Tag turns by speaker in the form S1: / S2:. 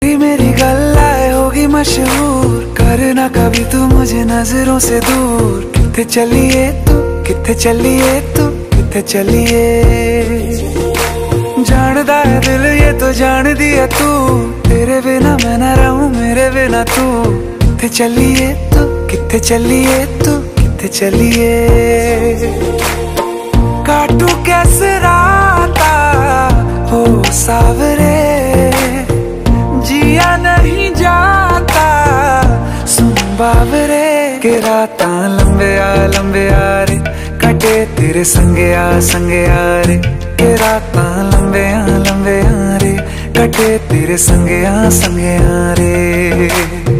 S1: मेरी गल्लाए होगी मशहूर, करना कभी तू मुझे नजरों से दूर। किथे चलिए तू, किथे चलिए तू, किथे चलिए। जानदा है दिल ये तो जान दिया तू, तेरे बिना मैं ना रहूं मेरे बिना तू। किथे चलिए तू, किथे चलिए तू, किथे चलिए। काटू कैसे राता हो सावरे, जिया नहीं जाता सुन बावरे। के राता लंबे आ रे, कटे तेरे संगे आ रे। के राता लंबे आ रे, कटे तेरे संगे आ रे।